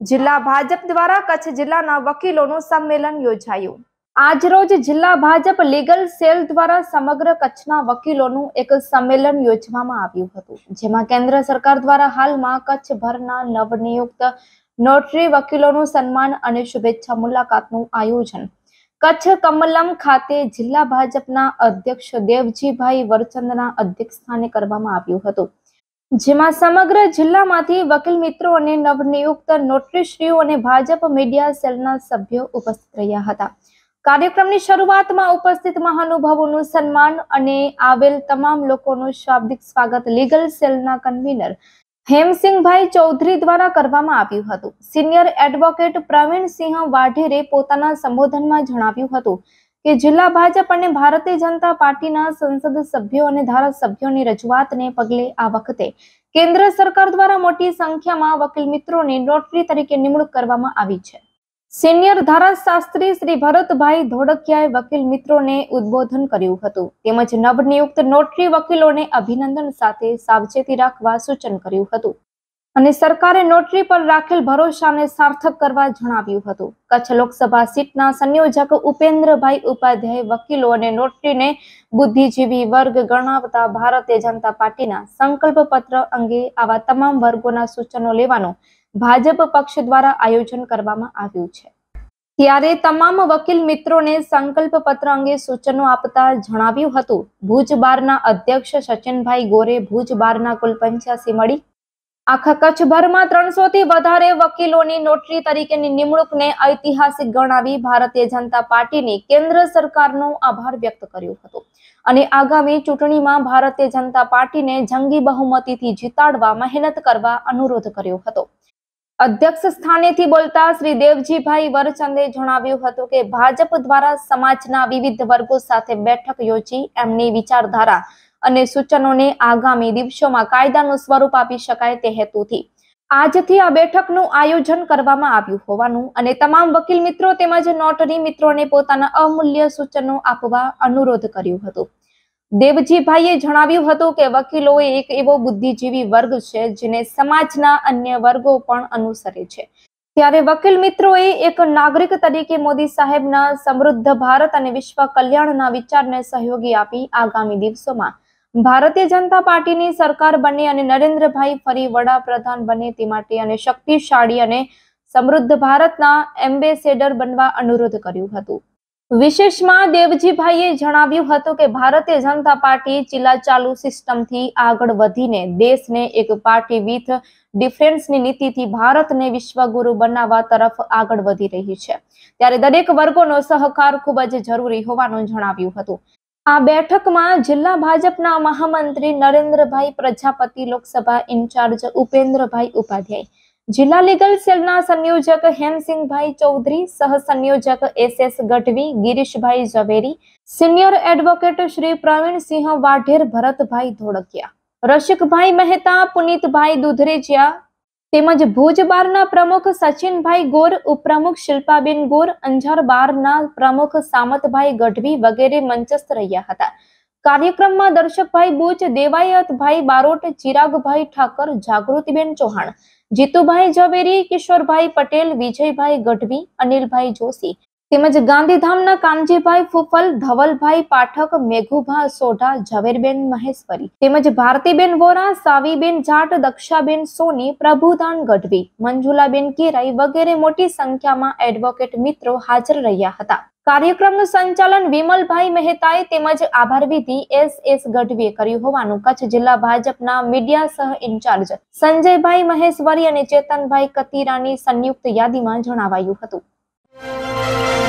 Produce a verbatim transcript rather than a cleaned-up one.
જિલ્લા ભાજપ દ્વારા કચ્છ જિલ્લાના વકીલોનું સંમેલન યોજાયું। આજરોજ જિલ્લા ભાજપ લીગલ સેલ દ્વારા સમગ્ર કચ્છના વકીલોનું એક સંમેલન યોજવામાં આવ્યું હતું, જેમાં કેન્દ્ર સરકાર દ્વારા હાલમાં કચ્છભરના નવનિયુક્ત નોટરી વકીલોનું સન્માન અને શુભેચ્છા મુલાકાતનું આયોજન કચ્છ કમલમ ખાતે જિલ્લા ભાજપના અધ્યક્ષ દેવજીભાઈ વરચંદના અધ્યક્ષસ્થાને કરવામાં આવ્યું હતું, જેમાં સમગ્ર જિલ્લામાંથી વકીલ મિત્રો અને નવનિયુક્ત નોટરીશ્રીઓ અને ભાજપ મીડિયા સેલના સભ્યો ઉપસ્થિત રહ્યા હતા। કાર્યક્રમની શરૂઆતમાં ઉપસ્થિત મહાનુભાવોનું સન્માન અને આવેલ તમામ લોકોનું શાબ્દિક સ્વાગત લીગલ સેલના કન્વીનર હેમસિંહભાઈ ચૌધરી દ્વારા કરવામાં આવ્યું હતું। સિનિયર એડવોકેટ પ્રવીણસિંહ વાઢેરે પોતાના સંબોધનમાં જણાવ્યું હતું કે જિલ્લા ભાજપ અને ભારતીય જનતા પાર્ટીના સંસદ સભ્યો અને ધારાસભ્યોની રજૂઆતને પગલે આ વખતે કેન્દ્ર સરકાર દ્વારા મોટી સંખ્યામાં વકીલ મિત્રોની નોટરી તરીકે નિમણૂક કરવામાં આવી છે। સિનિયર ધારાશાસ્ત્રી શ્રી ભરતભાઈ ધોળકિયાએ વકીલ મિત્રોને ઉદ્બોધન કર્યું હતું, તેમજ નવનિયુક્ત નોટરી વકીલોને અભિનંદન સાથે સાવચેતી રાખવા સૂચન કર્યું હતું અને સરકારે નોટરી પર રાખેલ ભરોસાને સાર્થક કરવા જણાવ્યું હતું। કચ્છ લોકસભા સીટના સંયોજક ઉપેન્દ્રભાઈ ઉપાધ્યાય વકીલો અને નોટરીને બુદ્ધિજીવી વર્ગ ગણાવતા ભારતીય જનતા પાર્ટીના સંકલ્પ પત્ર અંગે આવા તમામ વર્ગોના સૂચનો લેવાનું ભાજપ પક્ષ દ્વારા આયોજન કરવામાં આવ્યું છે। ત્યારે તમામ વકીલ મિત્રોને સંકલ્પ પત્ર અંગે સૂચનો આપતા જણાવ્યું હતું, ભુજ બારના અધ્યક્ષ સચિનભાઈ ગોરે ભુજ બારના કુલ પંચ્યાસી મળી આખા કચ્છભરમાં ત્રણસો થી વધારે વકીલોની નોટરી તરીકેની નિમણૂકને ઐતિહાસિક ગણાવી ભારતીય જનતા પાર્ટીની કેન્દ્ર સરકારનો આભાર વ્યક્ત કર્યો હતો અને આગામી ચૂંટણીમાં ભારતીય જનતા પાર્ટીને જંગી બહુમતીથી જીતાડવા મહેનત કરવા અનુરોધ કર્યો હતો। અધ્યક્ષ સ્થાનેથી બોલતા શ્રી દેવજીભાઈ વરચંદે જણાવ્યું હતું કે ભાજપ દ્વારા સમાજના વિવિધ વર્ગો સાથે બેઠક યોજી એમની વિચારધારા અને સૂચનોને આગામી દિવસોમાં કાયદાનું સ્વરૂપ આપી શકાય તે હેતુથી આજથી આ બેઠકનું આયોજન કરવામાં આવ્યું હોવાનું અને તમામ વકીલ મિત્રો તેમજ નોટરી મિત્રોને પોતાના અમૂલ્ય સૂચનો આપવા અનુરોધ કર્યું હતું। દેવજીભાઈએ જણાવ્યું હતું કે વકીલો એક એવો બુદ્ધિજીવી વર્ગ છે જેને સમાજના અન્ય વર્ગો પણ અનુસરે છે, ત્યારે વકીલ મિત્રોએ એક નાગરિક તરીકે મોદી સાહેબના સમૃદ્ધ ભારત અને વિશ્વ કલ્યાણના વિચારને સહયોગી આપી આગામી દિવસોમાં ભારતીય જનતા પાર્ટીની સરકાર બને અને નરેન્દ્રભાઈ ફરી વડાપ્રધાન બને તે માટે અને શક્તિશાળી અને સમૃદ્ધ ભારતના એમ્બેસેડર બનવા અનુરોધ કર્યું હતું। વિશેષમાં દેવજીભાઈએ જણાવ્યું હતું કે ભારતીય જનતા પાર્ટી ચિલ્લાચાલુ સિસ્ટમથી આગળ વધીને દેશને એક પાર્ટી વિથ ડિફરન્સની નીતિથી ભારતને વિશ્વગુરુ બનાવવા તરફ આગળ વધી રહી છે, ત્યારે દરેક વર્ગોનો સહકાર ખૂબ જ જરૂરી હોવાનું જણાવ્યું હતું। આ બેઠકમાં જિલ્લા ભાજપના મહામંત્રી નરેન્દ્રભાઈ પ્રજાપતિ, લોકસભા ઇન્ચાર્જ ઉપેન્દ્રભાઈ ઉપાધ્યાય, જિલ્લા લીગલ સેલના સંયોજક હેમસિંહભાઈ ચૌધરી, સહ સંયોજક S S Gadhvi, Girishbhai Zaveri, senior advocate Shri Pravinsinh Vadher, Bharatbhai Dholakia, Rasikbhai Mehta, Punitbhai Dudhrejiya તેમજ ભુજ બારના પ્રમુખ સચિનભાઈ ગોર, ઉપપ્રમુખ શિલ્પાબેન ગોર, અંજાર બારના પ્રમુખ સામતભાઈ ગઢવી વગેરે મંચસ્થ રહ્યા હતા। કાર્યક્રમમાં દર્શકભાઈ બુચ, દેવાયતભાઈ બારોટ, ચિરાગભાઈ ઠાકર, જાગૃતિબેન ચૌહાણ, જીતુભાઈ ઝવેરી, કિશોરભાઈ પટેલ, વિજયભાઈ ગઢવી, અનિલભાઈ જોશી તેમજ ગાંધીધામના કાનજીભાઈ ફૂફલ, ધવલભાઈ પાઠક, મેઘુભા સોઢા, ઝવેરબેન મહેશ્વરી તેમજ ભારતીબેન વોરા, સાવીબેન જાટ, દક્ષાબેન સોની, પ્રભુદાન ગઢવી, મંજુલાબેન કિરાઈ વગેરે મોટી સંખ્યામાં એડવોકેટ મિત્રો હાજર રહ્યા હતા। કાર્યક્રમનું સંચાલન વિમલભાઈ મહેતાએ તેમજ આભાર વિધિ એસ એસ ગઢવીએ કર્યું હોવાનું કચ્છ જિલ્લા ભાજપના મીડિયા સહ ઇન્ચાર્જ સંજયભાઈ મહેશ્વરી અને ચેતનભાઈ કતીરાની સંયુક્ત યાદીમાં જણાવાયું હતું।